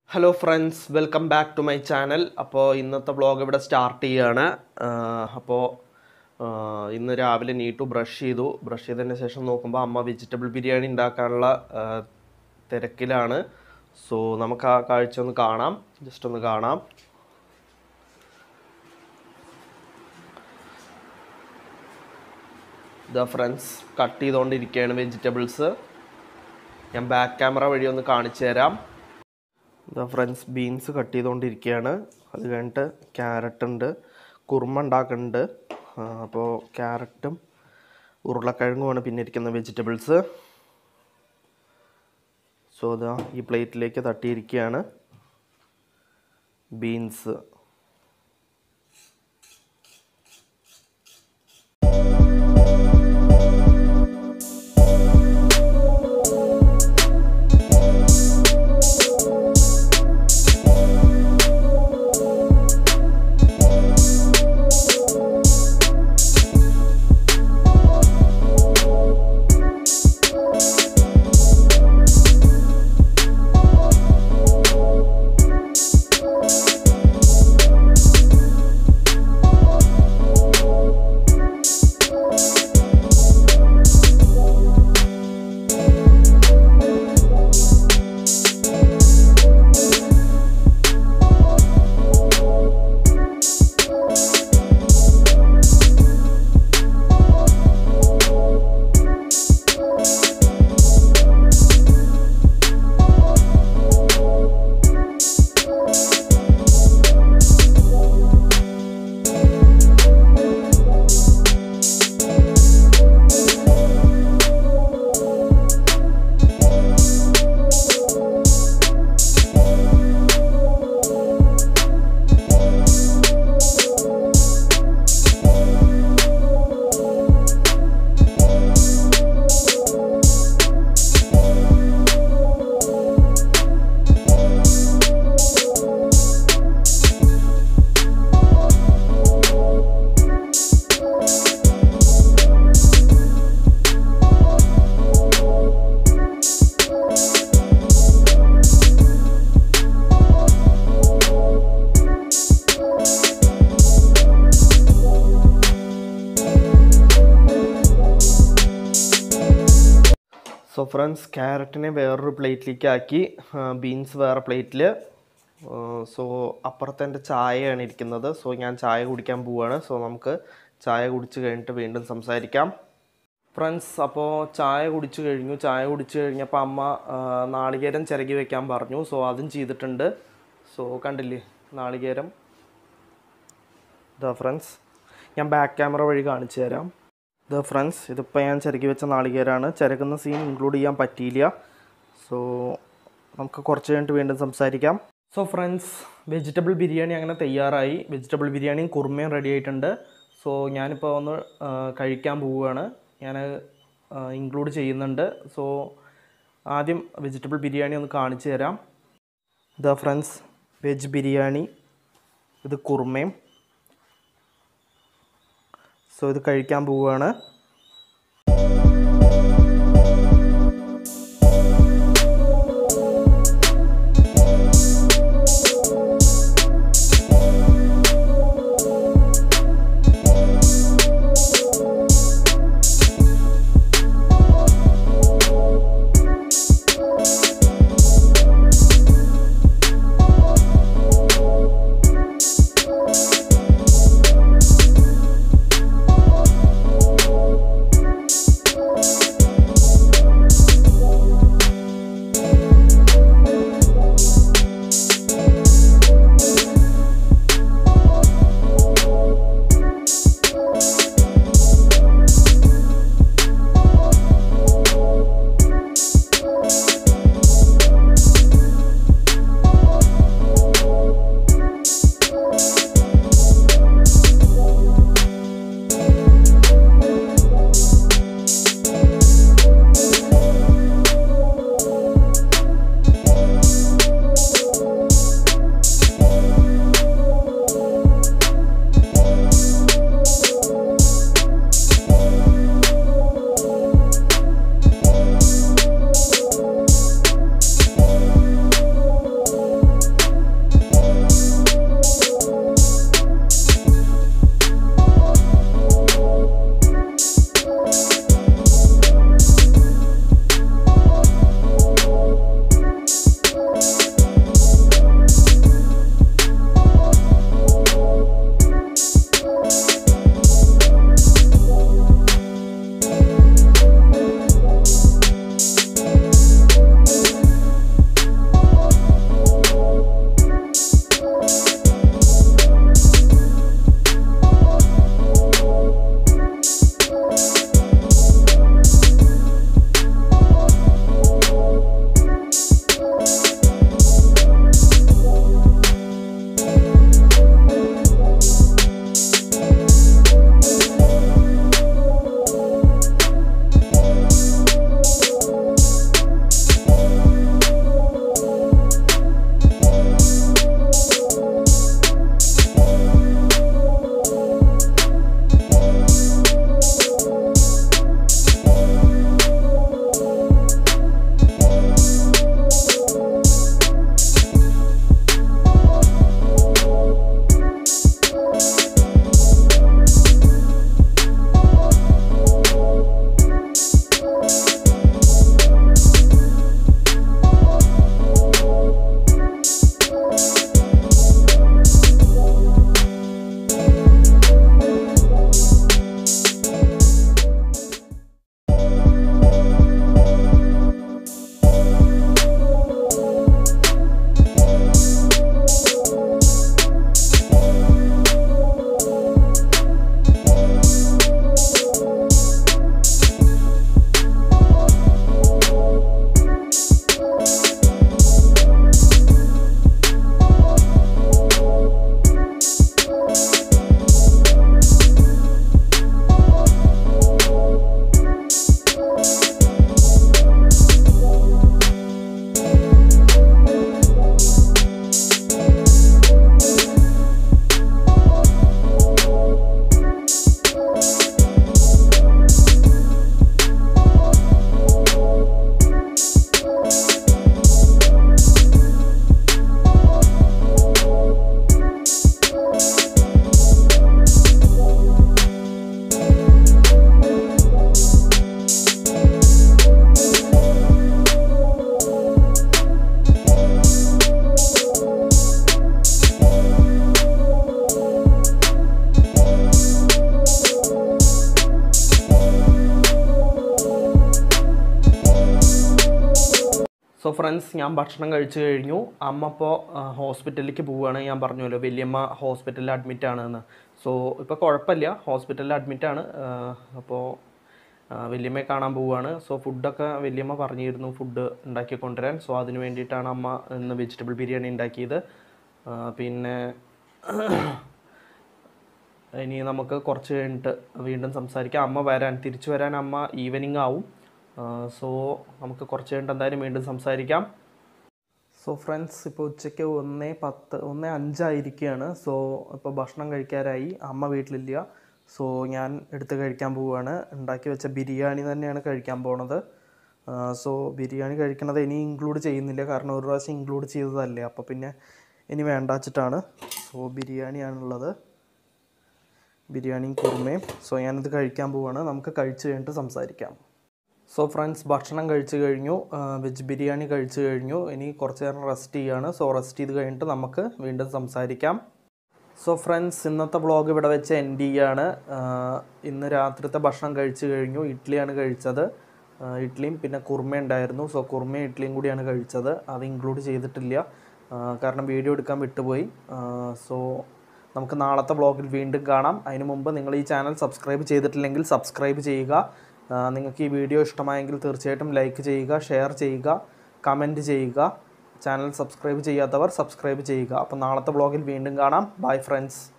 Hello friends, welcome back to my channel. അപ്പോൾ ഇന്നത്തെ vlog ഇവിടെ സ്റ്റാർട്ട് ചെയ്യാണ്. അപ്പോൾ ഇന്ന് രാവിലെ നീട്ടു ബ്രഷ് ചെയ്തതിന് ശേഷം നോക്കുമ്പോൾ അമ്മ വെജിറ്റബിൾ ബിരിയാണി ഉണ്ടാക്കാനുള്ള തിരക്കിലാണ്. സോ നമുക്ക് ആ കാഴ്ച ഒന്ന് കാണാം, ജസ്റ്റ് ഒന്ന് കാണാം. ഇതാ ഫ്രണ്ട്സ്, കട്ട് ചെയ്തുകൊണ്ടിരിക്കുകയാണ് വെജിറ്റബിൾസ്. ഞാൻ ബാക്ക് ക്യാമറ വഴി ഒന്ന് കാണിച്ചു തരാം. ഇതാ ഫ്രണ്ട്സ്, ബീൻസ് കട്ട് ചെയ്തുകൊണ്ടിരിക്കുകയാണ്. അത് കഴിഞ്ഞിട്ട് ക്യാരറ്റ് ഉണ്ട്, കുറുമ ഉണ്ടാക്കുന്നുണ്ട്. അപ്പോൾ ക്യാരറ്റും ഉരുളക്കിഴങ്ങുമാണ് പിന്നെ ഇരിക്കുന്ന വെജിറ്റബിൾസ്. സോ ഇതാ ഈ പ്ലേറ്റിലേക്ക് തട്ടിയിരിക്കുകയാണ് ബീൻസ്. സോ ഫ്രണ്ട്സ്, ക്യാരറ്റിനെ വേറൊരു പ്ലേറ്റിലേക്ക് ആക്കി, ബീൻസ് വേറെ പ്ലേറ്റിൽ. സോ അപ്പുറത്ത് എൻ്റെ ചായയാണ് ഇരിക്കുന്നത്. സോ ഞാൻ ചായ കുടിക്കാൻ പോവുകയാണ്. സോ നമുക്ക് ചായ കുടിച്ച് കഴിഞ്ഞിട്ട് വീണ്ടും സംസാരിക്കാം. ഫ്രണ്ട്സ്, അപ്പോൾ ചായ കുടിച്ചു കഴിഞ്ഞപ്പോൾ അമ്മ നാളികേരം ചിരകി വെക്കാൻ പറഞ്ഞു. സോ അതും ചെയ്തിട്ടുണ്ട്. സോ കണ്ടില്ലേ നാളികേരം. ഇതാ ഫ്രണ്ട്സ്, ഞാൻ ബാക്ക് ക്യാമറ വഴി കാണിച്ചു തരാം. ഇതാ ഫ്രണ്ട്സ്, ഇതിപ്പോൾ ഞാൻ ചിരകി വെച്ച നാളികേരമാണ്. ചിരകുന്ന സീൻ ഇൻക്ലൂഡ് ചെയ്യാൻ പറ്റിയില്ല. സോ നമുക്ക് കുറച്ച് കഴിഞ്ഞിട്ട് വീണ്ടും സംസാരിക്കാം. സോ ഫ്രണ്ട്സ്, വെജിറ്റബിൾ ബിരിയാണി അങ്ങനെ തയ്യാറായി. വെജിറ്റബിൾ ബിരിയാണിയും കുറുമയും റെഡി ആയിട്ടുണ്ട്. സോ ഞാനിപ്പോൾ ഒന്ന് കഴിക്കാൻ പോവുകയാണ്. ഞാൻ ഇൻക്ലൂഡ് ചെയ്യുന്നുണ്ട്. സോ ആദ്യം വെജിറ്റബിൾ ബിരിയാണി ഒന്ന് കാണിച്ചു തരാം. ഇതാ ഫ്രണ്ട്സ്, വെജ് ബിരിയാണി, ഇത് കുറുമയും. സോ ഇത് കഴിക്കാൻ പോവുകയാണ്. സോ ഫ്രണ്ട്സ്, ഞാൻ ഭക്ഷണം കഴിച്ചു കഴിഞ്ഞു. അമ്മ ഇപ്പോൾ ഹോസ്പിറ്റലിലേക്ക് പോവുകയാണ്. ഞാൻ പറഞ്ഞല്ലോ വലിയമ്മ ഹോസ്പിറ്റലിൽ അഡ്മിറ്റ് ആണെന്ന്. സോ ഇപ്പോൾ കുഴപ്പമില്ല, ഹോസ്പിറ്റലിൽ അഡ്മിറ്റാണ്. അപ്പോൾ വലിയമ്മയെ കാണാൻ പോവുകയാണ്. സോ ഫുഡൊക്കെ വലിയമ്മ പറഞ്ഞിരുന്നു ഫുഡ് ഉണ്ടാക്കി കൊണ്ടുവരാൻ. സോ അതിന് വേണ്ടിയിട്ടാണ് അമ്മ ഇന്ന് വെജിറ്റബിൾ ബിരിയാണി ഉണ്ടാക്കിയത്. പിന്നെ ഇനി നമുക്ക് കുറച്ച് കഴിഞ്ഞിട്ട് വീണ്ടും സംസാരിക്കാം. അമ്മ തിരിച്ചു വരാൻ അമ്മ ഈവനിങ് ആവും. സോ നമുക്ക് കുറച്ച് കഴിഞ്ഞിട്ട് എന്തായാലും വീണ്ടും സംസാരിക്കാം. സോ ഫ്രണ്ട്സ്, ഇപ്പോൾ ഉച്ചയ്ക്ക് 1:10 1:05 സോ ഇപ്പോൾ ഭക്ഷണം കഴിക്കാറായി. അമ്മ വീട്ടിലില്ല. സോ ഞാൻ എടുത്ത് കഴിക്കാൻ പോവുകയാണ്. ഉണ്ടാക്കി വെച്ച ബിരിയാണി തന്നെയാണ് കഴിക്കാൻ പോണത്. സോ ബിരിയാണി കഴിക്കണത് ഇനി ഇൻക്ലൂഡ് ചെയ്യുന്നില്ല, കാരണം ഒരു പ്രാവശ്യം ഇൻക്ലൂഡ് ചെയ്തതല്ലേ, അപ്പോൾ പിന്നെ ഇനി വേണ്ട വെച്ചിട്ടാണ്. സോ ബിരിയാണിയാണുള്ളത്, ബിരിയാണിയും കുറുമയും. സോ ഞാനിത് കഴിക്കാൻ പോവുകയാണ്. നമുക്ക് കഴിച്ച് കഴിഞ്ഞിട്ട് സംസാരിക്കാം. സോ ഫ്രണ്ട്സ്, ഭക്ഷണം കഴിച്ച് കഴിഞ്ഞു. വെജ് ബിരിയാണി കഴിച്ച് കഴിഞ്ഞു. ഇനി കുറച്ച് നേരം റെസ്റ്റ് ചെയ്യുകയാണ്. സോ റെസ്റ്റ് ചെയ്ത് കഴിഞ്ഞിട്ട് നമുക്ക് വീണ്ടും സംസാരിക്കാം. സോ ഫ്രണ്ട്സ്, ഇന്നത്തെ വ്ളോഗ് ഇവിടെ വെച്ച് എൻഡ് ചെയ്യുകയാണ്. ഇന്ന് രാത്രിത്തെ ഭക്ഷണം കഴിച്ച് കഴിഞ്ഞു. ഇഡ്ഡലിയാണ് കഴിച്ചത്. ഇഡ്ഡലിയും പിന്നെ കുറുമ ഉണ്ടായിരുന്നു. സോ കുറുമയും ഇഡ്ഡലിയും കൂടിയാണ് കഴിച്ചത്. അത് ഇൻക്ലൂഡ് ചെയ്തിട്ടില്ല, കാരണം വീഡിയോ എടുക്കാൻ വിട്ടുപോയി. സോ നമുക്ക് നാളത്തെ വ്ളോഗിൽ വീണ്ടും കാണാം. അതിന് മുമ്പ് നിങ്ങൾ ഈ ചാനൽ സബ്സ്ക്രൈബ് ചെയ്തിട്ടില്ലെങ്കിൽ സബ്സ്ക്രൈബ് ചെയ്യുക. നിങ്ങൾക്ക് ഈ വീഡിയോ ഇഷ്ടമായെങ്കിൽ തീർച്ചയായിട്ടും ലൈക്ക് ചെയ്യുക, ഷെയർ ചെയ്യുക, കമൻറ്റ് ചെയ്യുക. ചാനൽ സബ്സ്ക്രൈബ് ചെയ്യാത്തവർ സബ്സ്ക്രൈബ് ചെയ്യുക. അപ്പോൾ നാളത്തെ വ്ളോഗിൽ വീണ്ടും കാണാം. Bye friends.